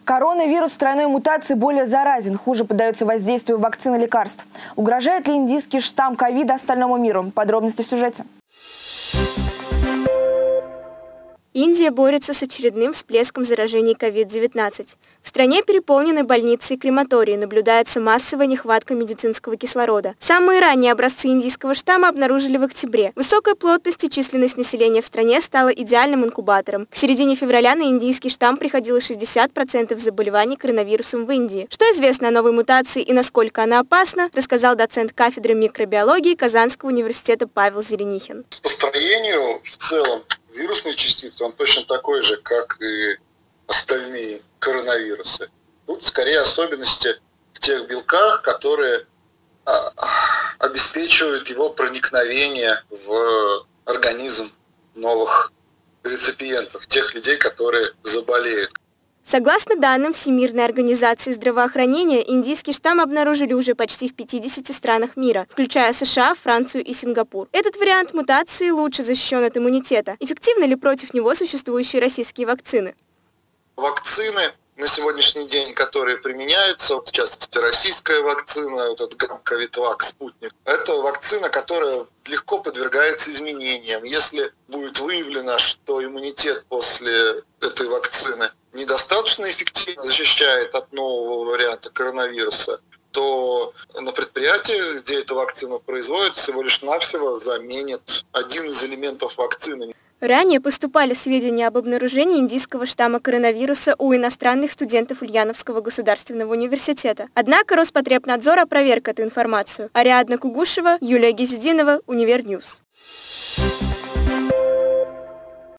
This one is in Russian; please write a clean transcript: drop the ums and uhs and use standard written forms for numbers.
Коронавирус с тройной мутацией более заразен, хуже поддается воздействию вакцин и лекарств. Угрожает ли индийский штамм ковида остальному миру? Подробности в сюжете. Индия борется с очередным всплеском заражений COVID-19. В стране переполнены больницы и крематории, наблюдается массовая нехватка медицинского кислорода. Самые ранние образцы индийского штамма обнаружили в октябре. Высокая плотность и численность населения в стране стала идеальным инкубатором. К середине февраля на индийский штамм приходилось 60% заболеваний коронавирусом в Индии. Что известно о новой мутации и насколько она опасна, рассказал доцент кафедры микробиологии Казанского университета Павел Зеленихин. По строению в целом вирусной частицы он точно такой же, как и остальные коронавирусы. Тут скорее особенности в тех белках, которые обеспечивают его проникновение в организм новых реципиентов, тех людей, которые заболеют. Согласно данным Всемирной организации здравоохранения, индийский штамм обнаружили уже почти в 50 странах мира, включая США, Францию и Сингапур. Этот вариант мутации лучше защищен от иммунитета. Эффективны ли против него существующие российские вакцины? Вакцины на сегодняшний день, которые применяются, в частности российская вакцина, этот Ковидвак, Спутник, это вакцина, которая легко подвергается изменениям. Если будет выявлено, что иммунитет после этой вакцины недостаточно эффективно защищает от нового варианта коронавируса, то на предприятии, где эту вакцину производят, всего лишь навсего заменит один из элементов вакцины. Ранее поступали сведения об обнаружении индийского штамма коронавируса у иностранных студентов Ульяновского государственного университета. Однако Роспотребнадзор опроверг эту информацию. Ариадна Кугушева, Юлия Гизединова, Универньюз.